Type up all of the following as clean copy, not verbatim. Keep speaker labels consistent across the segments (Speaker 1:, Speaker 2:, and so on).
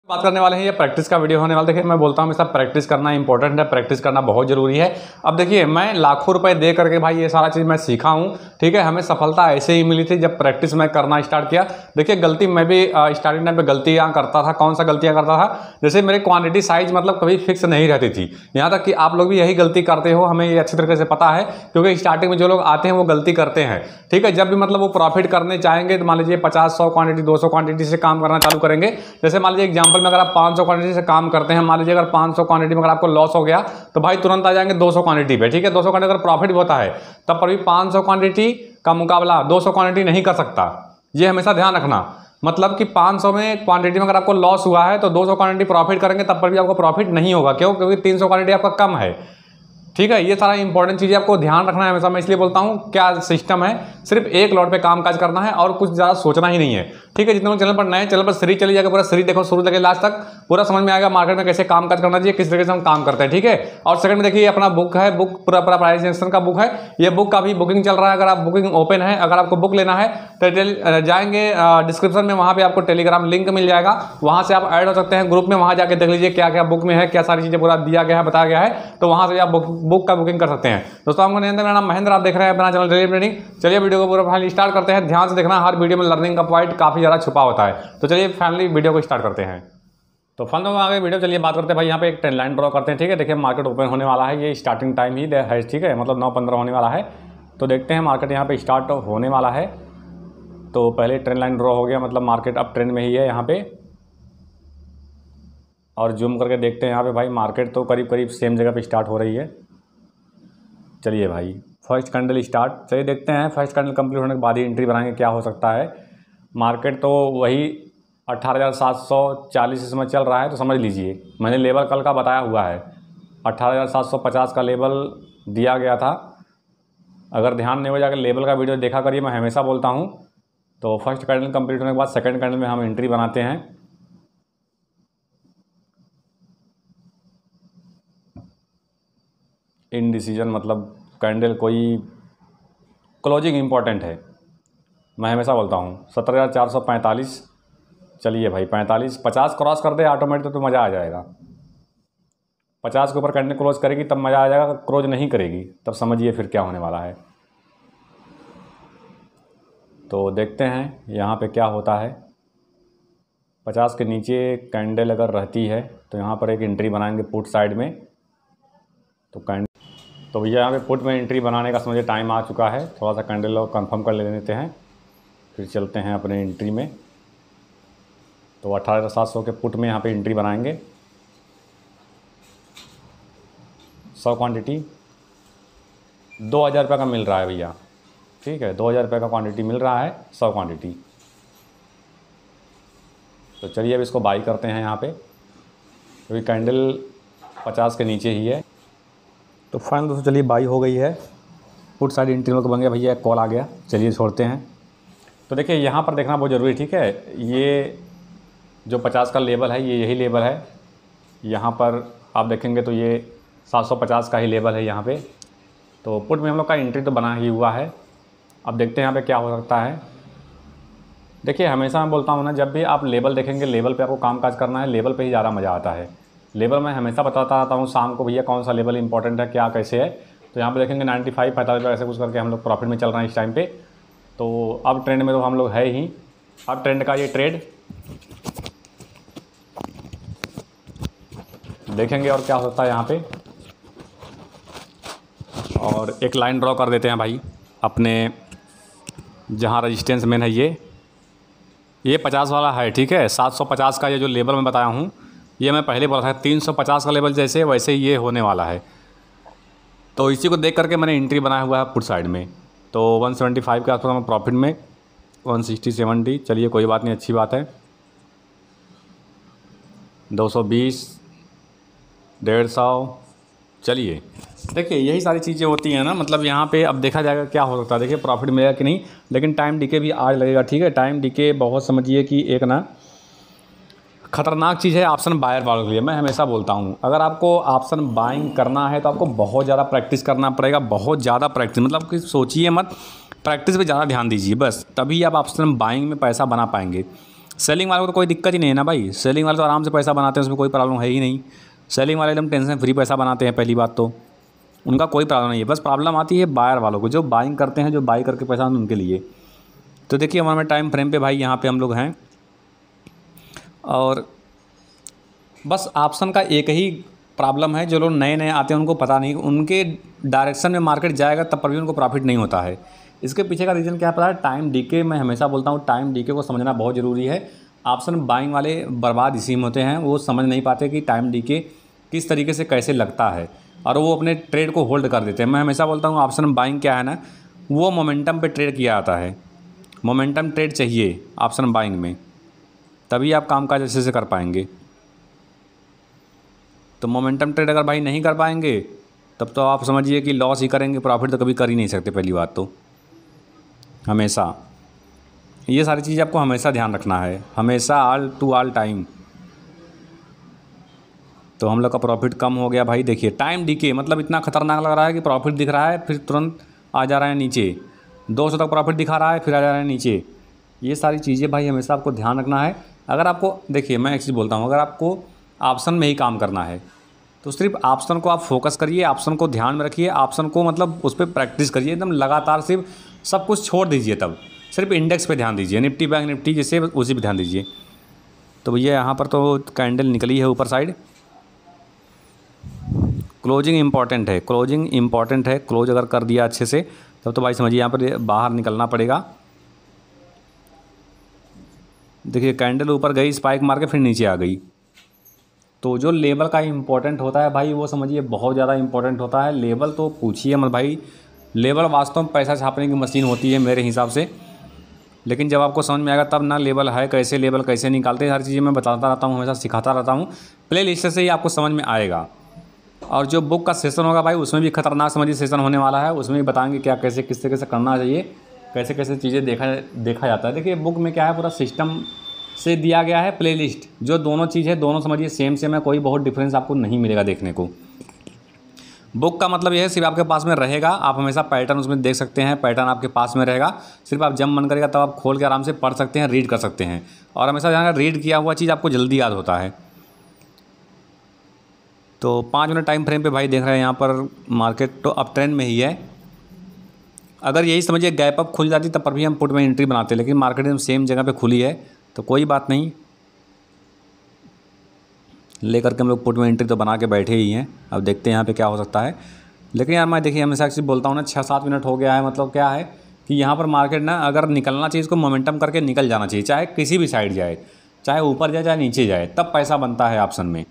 Speaker 1: बात करने वाले हैं, ये प्रैक्टिस का वीडियो होने वाला। देखिए मैं बोलता हूँ हमेशा प्रैक्टिस करना इंपॉर्टेंट है, प्रैक्टिस करना बहुत ज़रूरी है। अब देखिए मैं लाखों रुपए दे करके भाई ये सारा चीज़ मैं सीखा हूँ, ठीक है। हमें सफलता ऐसे ही मिली थी जब प्रैक्टिस मैं करना स्टार्ट किया। देखिए गलती मैं भी स्टार्टिंग टाइम पे गलतियाँ करता था। कौन सा गलतियाँ करता था? जैसे मेरे क्वान्टिटी साइज मतलब कभी फिक्स नहीं रहती थी। यहाँ तक कि आप लोग भी यही गलती करते हो, हमें ये अच्छी तरीके से पता है, क्योंकि स्टार्टिंग में जो लोग आते हैं वो गलती करते हैं, ठीक है। जब भी मतलब वो प्रॉफिट करने चाहेंगे तो मान लीजिए 50-100 क्वांटिटी 200 क्वांटिटी से काम करना चालू करेंगे। जैसे मान लीजिए एग्जांपल में अगर आप 500 क्वांटिटी से काम करते हैं, मान लीजिए अगर 500 क्वांटिटी में अगर आपको लॉस हो गया तो भाई तुरंत आ जाएंगे 200 क्वांटिटी पे, ठीक है। 200 क्वांटिटी अगर प्रॉफिट भी होता है तब पर भी 500 क्वांटिटी का मुकाबला 200 क्वांटिटी नहीं कर सकता। ये हमेशा ध्यान रखना। मतलब कि 500 में क्वांटिटी में अगर आपको लॉस हुआ है तो 200 क्वांटिटी प्रॉफिट करेंगे तब पर भी आपको प्रॉफिट नहीं होगा। क्यों? क्योंकि 300 क्वांटिटी आपका कम है, ठीक है। ये सारा इंपॉर्टेंट चीज़ें आपको ध्यान रखना है हमेशा। मैं इसलिए बोलता हूँ क्या सिस्टम है, सिर्फ एक लॉट पे काम काज करना है और कुछ ज़्यादा सोचना ही नहीं है, ठीक है। जितने लोग चैनल पर नए, चैनल पर सीरीज चली जाएगा, पूरा सीरीज देखो शुरू से लास्ट तक, पूरा समझ में आएगा मार्केट में कैसे काम काज करना चाहिए, किस तरीके से हम काम करते हैं, ठीक है। और सेकंड में देखिए अपना बुक है, बुक पूरा प्राइजेशन का बुक है। ये बुक का भी बुकिंग चल रहा है। अगर आप बुकिंग ओपन है, अगर आपको बुक लेना है तो जाएंगे डिस्क्रिप्शन में, वहाँ पे आपको टेलीग्राम लिंक मिल जाएगा, वहाँ से आप ऐड हो सकते हैं ग्रुप में। वहाँ जाके देख लीजिए क्या क्या बुक में है, क्या सारी चीज़ें पूरा दिया गया है, बताया गया है, तो वहाँ से आप बुक का बुकिंग कर सकते हैं। दोस्तों हमको मेरा नाम महेंद्र, आप देख रहे हैं अपना चैनल डेली ट्रेडिंग। चलिए वीडियो को पूरा फाइनली स्टार्ट करते हैं। ध्यान से देखना, हर वीडियो में लर्निंग का पॉइंट काफ़ी ज़्यादा छुपा होता है। तो चलिए फाइनली वीडियो को स्टार्ट करते हैं। तो फल में आगे वीडियो चलिए बात करते हैं भाई। यहाँ पे एक ट्रेंड लाइन ड्रॉ करते हैं, ठीक है। देखिए मार्केट ओपन होने वाला है, ये स्टार्टिंग टाइम ही है, ठीक है, मतलब 9:15 होने वाला है। तो देखते हैं मार्केट यहाँ पे स्टार्ट होने वाला है। तो पहले ट्रेंड लाइन ड्रॉ हो गया, मतलब मार्केट अब ट्रेंड में ही है यहाँ पे। और जूम करके देखते हैं यहाँ पे भाई, मार्केट तो करीब करीब सेम जगह पे स्टार्ट हो रही है। चलिए भाई फर्स्ट कैंडल स्टार्ट, चलिए देखते हैं फर्स्ट कैंडल कंप्लीट होने के बाद ही एंट्री बनाएंगे, क्या हो सकता है। मार्केट तो वही 18,740 इसमें चल रहा है, तो समझ लीजिए मैंने लेवल कल का बताया हुआ है, 18,750 का लेवल दिया गया था। अगर ध्यान नहीं हो जाकर लेवल का वीडियो देखा करिए, मैं हमेशा बोलता हूँ। तो फर्स्ट कैंडल कंप्लीट होने के बाद सेकंड कैंडल में हम एंट्री बनाते हैं। इनडिसीजन मतलब कैंडल कोई क्लोजिंग इंपॉर्टेंट है, मैं हमेशा बोलता हूँ। 17,445, चलिए भाई 45 50 क्रॉस कर दे ऑटोमेटिक तो मज़ा आ जाएगा। 50 के ऊपर कैंडल क्लोज करेगी तब मज़ा आ जाएगा, क्लोज नहीं करेगी तब समझिए फिर क्या होने वाला है। तो देखते हैं यहाँ पे क्या होता है। 50 के नीचे कैंडल अगर रहती है तो यहाँ पर एक एंट्री बनाएंगे पुट साइड में। तो भैया यहाँ पे पुट में एंट्री बनाने का समझिए टाइम आ चुका है। थोड़ा सा कैंडल और कंफर्म कर लेते हैं, फिर चलते हैं अपने एंट्री में। तो 18,700 के पुट में यहाँ पे एंट्री बनाएंगे। 100 क्वांटिटी 2,000 रुपये का मिल रहा है भैया, ठीक है। 2,000 रुपये का क्वांटिटी मिल रहा है, 100 क्वांटिटी। तो चलिए अब इसको बाई करते हैं यहाँ पे, क्योंकि कैंडल 50 के नीचे ही है। तो फाइनल दोस्तों चलिए बाई हो गई है, पुट साइड एंट्री लोग बन गया। भैया एक कॉल आ गया, चलिए छोड़ते हैं। तो देखिए यहाँ पर देखना बहुत ज़रूरी है, ठीक है। ये जो 50 का लेवल है ये यही लेवल है। यहाँ पर आप देखेंगे तो ये 750 का ही लेवल है यहाँ पे। तो पुट में हम लोग का एंट्री तो बना ही हुआ है। अब देखते हैं यहाँ पे क्या हो सकता है। देखिए हमेशा मैं बोलता हूँ ना, जब भी आप लेवल देखेंगे, लेवल पे आपको काम काज करना है, लेवल पे ही ज़्यादा मज़ा आता है। लेवल मैं हमेशा बताता रहता हूँ शाम को, भैया कौन सा लेवल इंपॉर्टेंट है, क्या कैसे है। तो यहाँ पे देखेंगे 95 45 ऐसे कुछ करके हम लोग प्रॉफिट में चल रहे हैं इस टाइम पे। तो अब ट्रेंड में तो हम लोग है ही। अब ट्रेंड का ये ट्रेड देखेंगे और क्या होता है यहाँ पे। और एक लाइन ड्रॉ कर देते हैं भाई अपने जहाँ रजिस्टेंस मेन है, ये 50 वाला है, ठीक है। 750 का ये जो लेवल मैं बताया हूँ, ये मैं पहले बोला था 350 का लेवल जैसे वैसे ये होने वाला है। तो इसी को देख करके मैंने एंट्री बनाया हुआ है पुट साइड में। तो 175 के आसपास मैं प्रॉफिट में, 160 70, चलिए कोई बात नहीं, अच्छी बात है। 220 150, चलिए देखिए यही सारी चीज़ें होती हैं ना। मतलब यहाँ पे अब देखा जाएगा क्या हो सकता है, देखिए प्रॉफिट मिलेगा कि नहीं। लेकिन टाइम डीके भी आज लगेगा, ठीक है। टाइम डीके बहुत समझिए कि एक ना खतरनाक चीज़ है ऑप्शन बायर वालों के लिए। मैं हमेशा बोलता हूँ अगर आपको ऑप्शन बाइंग करना है तो आपको बहुत ज़्यादा प्रैक्टिस करना पड़ेगा, बहुत ज़्यादा प्रैक्टिस। मतलब कि सोचिए मत, प्रैक्टिस पे ज़्यादा ध्यान दीजिए बस, तभी आप ऑप्शन बाइंग में पैसा बना पाएंगे। सेलिंग वाले को तो कोई दिक्कत ही नहीं है ना भाई, सेलिंग वाले तो आराम से पैसा बनाते हैं, उसमें कोई प्रॉब्लम है ही नहीं। सेलिंग वाले एकदम टेंशन फ्री पैसा बनाते हैं, पहली बात तो उनका कोई प्रॉब्लम नहीं है। बस प्रॉब्लम आती है बायर वालों को, जो बाइंग करते हैं, जो बाई करके पैसा उनके लिए। तो देखिए हमारे टाइम फ्रेम पे भाई यहाँ पे हम लोग हैं, और बस ऑप्शन का एक ही प्रॉब्लम है, जो लोग नए नए आते हैं उनको पता नहीं, उनके डायरेक्शन में मार्केट जाएगा तब पर भी उनको प्रॉफिट नहीं होता है। इसके पीछे का रीज़न क्या पता है? Time decay. मैं हमेशा बोलता हूँ टाइम डीके को समझना बहुत ज़रूरी है। ऑप्शन बाइंग वाले बर्बाद इसी में होते हैं, वो समझ नहीं पाते कि टाइम डीके किस तरीके से कैसे लगता है, और वो अपने ट्रेड को होल्ड कर देते हैं। मैं हमेशा बोलता हूँ ऑप्शन बाइंग क्या है ना, वो मोमेंटम पे ट्रेड किया जाता है। मोमेंटम ट्रेड चाहिए ऑप्शन बाइंग में, तभी आप कामकाज अच्छे से कर पाएंगे। तो मोमेंटम ट्रेड अगर भाई नहीं कर पाएंगे तब तो आप समझिए कि लॉस ही करेंगे, प्रॉफिट तो कभी कर ही नहीं सकते। पहली बात तो हमेशा ये सारी चीज़ आपको हमेशा ध्यान रखना है, हमेशा ऑल टू ऑल टाइम। तो हम लोग का प्रॉफिट कम हो गया भाई। देखिए टाइम डीके मतलब इतना खतरनाक लग रहा है कि प्रॉफिट दिख रहा है, फिर तुरंत आ जा रहा है नीचे, 200 तक प्रॉफिट दिखा रहा है, फिर आ जा रहा है नीचे। ये सारी चीज़ें भाई हमेशा आपको ध्यान रखना है। अगर आपको देखिए मैं एक चीज़ बोलता हूँ, अगर आपको ऑप्शन में ही काम करना है तो सिर्फ ऑप्शन को आप फोकस करिए, ऑप्शन को ध्यान में रखिए, ऑप्शन को मतलब उस पर प्रैक्टिस करिए एकदम लगातार। सिर्फ सब कुछ छोड़ दीजिए, तब सिर्फ इंडेक्स पे ध्यान दीजिए, निफ्टी बैंक निफ्टी जैसे उसी पे ध्यान दीजिए। तो भैया यहाँ पर तो कैंडल निकली है ऊपर साइड। क्लोजिंग इंपॉर्टेंट है, क्लोजिंग इंपॉर्टेंट है। क्लोज अगर कर दिया अच्छे से तब तो भाई समझिए यहाँ पर बाहर निकलना पड़ेगा। देखिए कैंडल ऊपर गई, स्पाइक मार के फिर नीचे आ गई। तो जो लेवल का इम्पोर्टेंट होता है भाई, वो समझिए बहुत ज़्यादा इम्पोर्टेंट होता है। लेवल तो पूछिए मत भाई, लेवल वास्तव में पैसा छापने की मशीन होती है मेरे हिसाब से। लेकिन जब आपको समझ में आएगा तब ना लेवल है कैसे, लेवल कैसे निकालते हैं, हर चीज़ें मैं बताता रहता हूँ, हमेशा सिखाता रहता हूँ। प्ले लिस्ट से ही आपको समझ में आएगा। और जो बुक का सेशन होगा भाई, उसमें भी खतरनाक समझिए सेशन होने वाला है। उसमें भी बताएंगे क्या कैसे किस तरीके से करना चाहिए, कैसे कैसे चीज़ें देखा जाता है। देखिए बुक में क्या है, पूरा सिस्टम से दिया गया है प्लेलिस्ट। जो दोनों चीज़ है दोनों समझिए सेम सेम है, कोई बहुत डिफरेंस आपको नहीं मिलेगा देखने को। बुक का मतलब यह है सिर्फ आपके पास में रहेगा, आप हमेशा पैटर्न उसमें देख सकते हैं, पैटर्न आपके पास में रहेगा। सिर्फ आप जब मन करेगा तब आप खोल के आराम से पढ़ सकते हैं, रीड कर सकते हैं। और हमेशा ध्यान रखना, रीड किया हुआ चीज़ आपको जल्दी याद होता है। तो 5 मिनट टाइम फ्रेम पे भाई देख रहे हैं यहाँ पर मार्केट तो अप ट्रेंड में ही है। अगर यही समझिए गैप अप खुल जाती तब पर भी हम पुट में एंट्री बनाते, लेकिन मार्केट में सेम जगह पे खुली है तो कोई बात नहीं, लेकर के हम लोग पुट में एंट्री तो बना के बैठे ही हैं। अब देखते हैं यहाँ पे क्या हो सकता है। लेकिन यार मैं देखिए हमेशा चीज़ बोलता हूँ ना, 6-7 मिनट हो गया है, मतलब क्या है कि यहाँ पर मार्केट ना अगर निकलना चाहिए इसको मोमेंटम करके निकल जाना चाहिए, चाहे किसी भी साइड जाए, चाहे ऊपर जाए चाहे नीचे जाए, तब पैसा बनता है ऑप्शन में।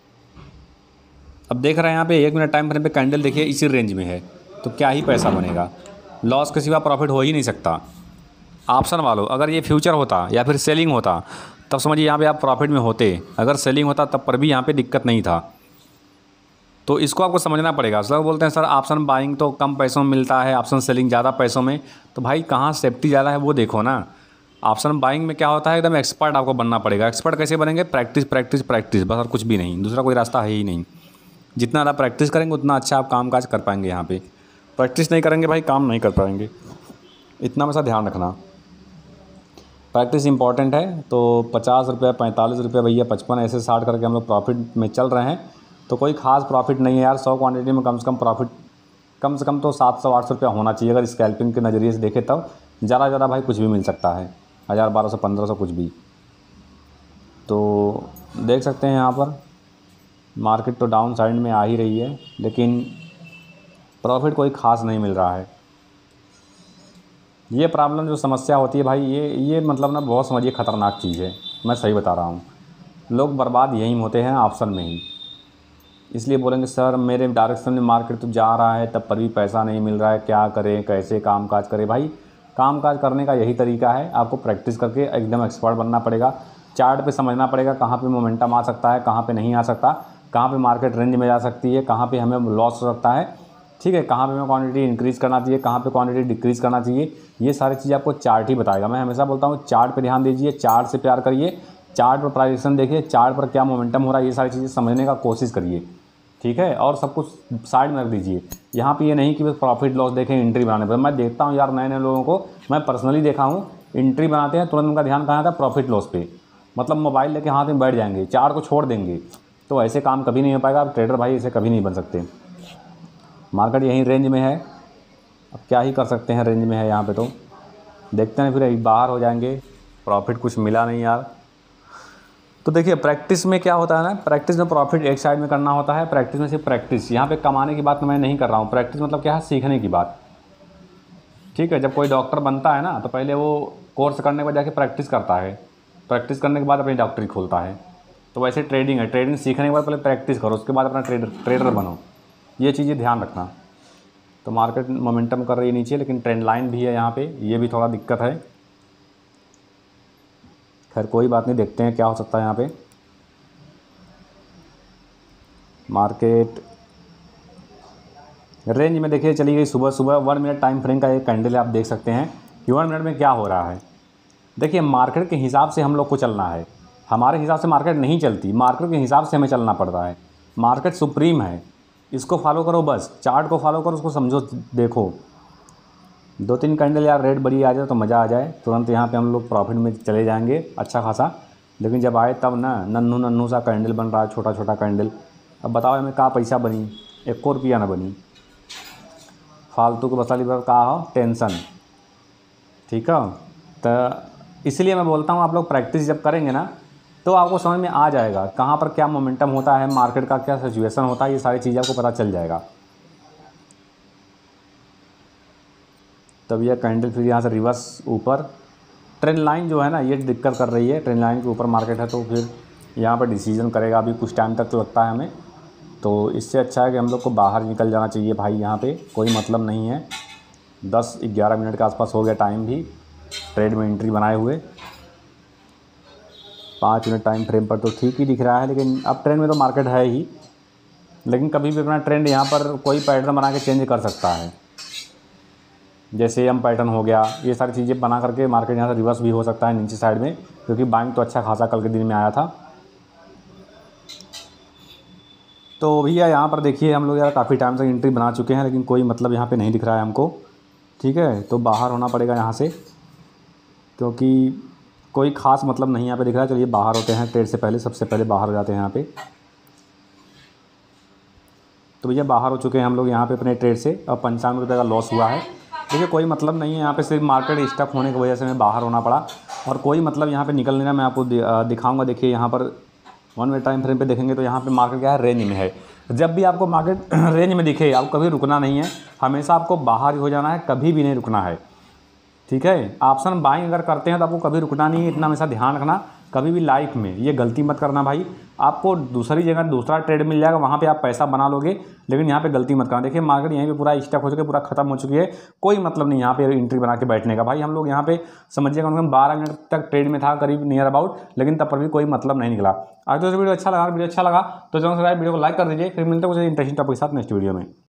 Speaker 1: अब देख रहे हैं यहाँ पे 1 मिनट टाइम फ्रेम पे कैंडल देखिए इसी रेंज में है, तो क्या ही पैसा बनेगा, लॉस के सिवा प्रॉफिट हो ही नहीं सकता। ऑप्शन वालों अगर ये फ्यूचर होता या फिर सेलिंग होता तब समझिए यहाँ पे आप प्रॉफिट में होते, अगर सेलिंग होता तब पर भी यहाँ पे दिक्कत नहीं था। तो इसको आपको समझना पड़ेगा। सब बोलते हैं सर ऑप्शन बाइंग तो कम पैसों में मिलता है, ऑप्शन सेलिंग ज़्यादा पैसों में, तो भाई कहाँ सेफ्टी ज़्यादा है वो देखो ना। ऑप्शन बाइंग में क्या होता है, एकदम एक्सपर्ट आपको बनना पड़ेगा। एक्सपर्ट कैसे बनेंगे? प्रैक्टिस प्रैक्टिस प्रैक्टिस, बस और कुछ भी नहीं, दूसरा कोई रास्ता है ही नहीं। जितना ज़्यादा प्रैक्टिस करेंगे उतना अच्छा आप काम काज कर पाएंगे। यहाँ पे प्रैक्टिस नहीं करेंगे भाई काम नहीं कर पाएंगे, इतना हमेशा ध्यान रखना। प्रैक्टिस इंपॉर्टेंट है। तो 50 रुपये, 45 रुपये भैया, 55 ऐसे 60 करके हम लोग प्रॉफिट में चल रहे हैं। तो कोई ख़ास प्रॉफिट नहीं है यार, 100 क्वांटिटी में कम से कम प्रॉफिट कम से कम तो 700-800 रुपया होना चाहिए। अगर स्कैल्पिंग के नज़रिए से देखें तब ज़्यादा ज़्यादा भाई कुछ भी मिल सकता है, 1000, 1200, 1500 कुछ भी। तो देख सकते हैं यहाँ पर मार्केट तो डाउन साइड में आ ही रही है, लेकिन प्रॉफिट कोई ख़ास नहीं मिल रहा है। ये प्रॉब्लम जो समस्या होती है भाई, ये मतलब ना बहुत समझिए ख़तरनाक चीज़ है, मैं सही बता रहा हूँ। लोग बर्बाद यहीं होते हैं ऑप्शन में ही। इसलिए बोलेंगे सर मेरे डायरेक्शन में मार्केट तो जा रहा है तब पर भी पैसा नहीं मिल रहा है, क्या करें, कैसे काम काज करें। भाई काम काज करने का यही तरीका है, आपको प्रैक्टिस करके एकदम एक्सपर्ट बनना पड़ेगा। चार्ट पे समझना पड़ेगा कहाँ पे मोमेंटम आ सकता है, कहाँ पे नहीं आ सकता, कहाँ पे मार्केट रेंज में जा सकती है, कहाँ पे हमें लॉस हो सकता है, ठीक है, कहाँ पे हमें क्वांटिटी इंक्रीज़ करना चाहिए, कहाँ पे क्वांटिटी डिक्रीज़ करना चाहिए। ये सारी चीज़ें आपको चार्ट ही बताएगा। मैं हमेशा बोलता हूँ चार्ट पे ध्यान दीजिए, चार्ट से प्यार करिए, चार्ट पर प्राइजेक्शन देखिए, चार्ट पर क्या मोमेंटम हो रहा है, ये सारी चीज़ें समझने का कोशिश करिए, ठीक है। और सब कुछ साइड में रख दीजिए। यहाँ पे ये नहीं कि बस प्रॉफिट लॉस देखें एंट्री बनाने पर। मैं देखता हूँ यार नए नए लोगों को, मैं पर्सनली देखा हूँ एंट्री बनाते हैं तुरंत उनका ध्यान कहाँ आता है, प्रॉफिट लॉस पे, मतलब मोबाइल लेके हाथ में बैठ जाएंगे, चार्ट को छोड़ देंगे। तो ऐसे काम कभी नहीं हो पाएगा। आप ट्रेडर भाई ऐसे कभी नहीं बन सकते। मार्केट यहीं रेंज में है, अब क्या ही कर सकते हैं, रेंज में है यहाँ पे। तो देखते हैं फिर बाहर हो जाएंगे, प्रॉफिट कुछ मिला नहीं यार। तो देखिए प्रैक्टिस में क्या होता है ना, प्रैक्टिस में प्रॉफिट एक साइड में करना होता है। प्रैक्टिस में सिर्फ प्रैक्टिस, यहाँ पे कमाने की बात मैं नहीं कर रहा हूँ। प्रैक्टिस मतलब क्या है, सीखने की बात, ठीक है। जब कोई डॉक्टर बनता है ना तो पहले वो कोर्स करने के बाद जाके प्रैक्टिस करता है, प्रैक्टिस करने के बाद अपनी डॉक्टरी खोलता है। तो वैसे ट्रेडिंग है, ट्रेडिंग सीखने के बाद पहले प्रैक्टिस करो, उसके बाद अपना ट्रेडर बनो। ये चीज़ें ध्यान रखना। तो मार्केट मोमेंटम कर रही है नीचे, लेकिन ट्रेंड लाइन भी है यहाँ पे, ये भी थोड़ा दिक्कत है। खैर कोई बात नहीं, देखते हैं क्या हो सकता है यहाँ पे। मार्केट रेंज में देखिए चली गई सुबह सुबह। 1 मिनट टाइम फ्रेम का एक कैंडल है, आप देख सकते हैं कि 1 मिनट में क्या हो रहा है। देखिए मार्केट के हिसाब से हम लोग को चलना है, हमारे हिसाब से मार्केट नहीं चलती, मार्केट के हिसाब से हमें चलना पड़ता है। मार्केट सुप्रीम है, इसको फॉलो करो बस, चार्ट को फॉलो करो, उसको समझो, देखो 2-3 कैंडल यार रेड बड़ी आ जाए तो मज़ा आ जाए, तुरंत यहाँ पे हम लोग प्रॉफिट में चले जाएंगे अच्छा खासा। लेकिन जब आए तब ना नन्नू नन्नू सा कैंडल बन रहा है, छोटा छोटा कैंडल। अब बताओ हमें कहाँ पैसा बनी, 1 रुपया ना बनी, फालतू के बसाली पर कहा हो टेंशन, ठीक है। तो इसलिए मैं बोलता हूँ आप लोग प्रैक्टिस जब करेंगे ना तो आपको समझ में आ जाएगा कहाँ पर क्या मोमेंटम होता है, मार्केट का क्या सिचुएशन होता है, ये सारी चीज़ें आपको पता चल जाएगा। तब यह कैंडल फिर यहाँ से रिवर्स ऊपर, ट्रेंड लाइन जो है ना ये दिक्कत कर रही है, ट्रेंड लाइन के ऊपर मार्केट है, तो फिर यहाँ पर डिसीजन करेगा अभी कुछ टाइम तक तो लगता है हमें। तो इससे अच्छा है कि हम लोग को बाहर निकल जाना चाहिए भाई, यहाँ पे कोई मतलब नहीं है। 10-11 मिनट के आसपास हो गया टाइम भी ट्रेड में एंट्री बनाए हुए, 5 मिनट टाइम फ्रेम पर तो ठीक ही दिख रहा है। लेकिन अब ट्रेंड में तो मार्केट है ही, लेकिन कभी भी अपना ट्रेंड यहाँ पर कोई पैटर्न बना के चेंज कर सकता है, जैसे एम पैटर्न हो गया, ये सारी चीज़ें बना करके मार्केट यहाँ से रिवर्स भी हो सकता है नीचे साइड में, क्योंकि बाइंग तो अच्छा खासा कल के दिन में आया था। तो भैया यहाँ पर देखिए हम लोग यार काफ़ी टाइम से एंट्री बना चुके हैं, लेकिन कोई मतलब यहाँ पे नहीं दिख रहा है हमको, ठीक है। तो बाहर होना पड़ेगा यहाँ से, क्योंकि कोई ख़ास मतलब नहीं यहाँ पे दिख रहा है। चलिए बाहर होते हैं, ट्रेड से पहले सबसे पहले बाहर हो जाते हैं यहाँ पे। तो भैया बाहर हो चुके हैं हम लोग यहाँ पे अपने ट्रेड से। अब 95 रुपये का लॉस हुआ है। देखिए कोई मतलब नहीं है यहाँ पे, सिर्फ मार्केट स्टक होने की वजह से हमें बाहर होना पड़ा, और कोई मतलब यहाँ पे निकल नहीं रहा। मैं आपको दिखाऊंगा, देखिए यहाँ पर 1 मिनट टाइम फ्रेम पे देखेंगे तो यहाँ पे मार्केट क्या है, रेंज में है। जब भी आपको मार्केट रेंज में दिखे, आपको कभी रुकना नहीं है, हमेशा आपको बाहर ही हो जाना है, कभी भी नहीं रुकना है, ठीक है। ऑप्शन बाइंग अगर करते हैं तो आपको कभी रुकना नहीं है, इतना हमेशा ध्यान रखना। कभी भी लाइफ में ये गलती मत करना भाई, आपको दूसरी जगह दूसरा ट्रेड मिल जाएगा, वहाँ पे आप पैसा बना लोगे, लेकिन यहाँ पे गलती मत करना। देखिए मार्केट यहीं पे पूरा स्टक हो चुका है, पूरा खत्म हो चुकी है, कोई मतलब नहीं यहाँ पे एंट्री बना के बैठने का। भाई हम लोग यहाँ पे समझिए कम से कम 12 मिनट तक ट्रेड में था करीब नियर अबाउट, लेकिन तब पर भी कोई मतलब नहीं निकला। अगर तो वीडियो अच्छा लगा तो चैनल सब्सक्राइब, वीडियो को लाइक कर दीजिए। फिर मिलते हैं कुछ इंटरेस्टिंग टॉपिक के साथ नेक्स्ट वीडियो में।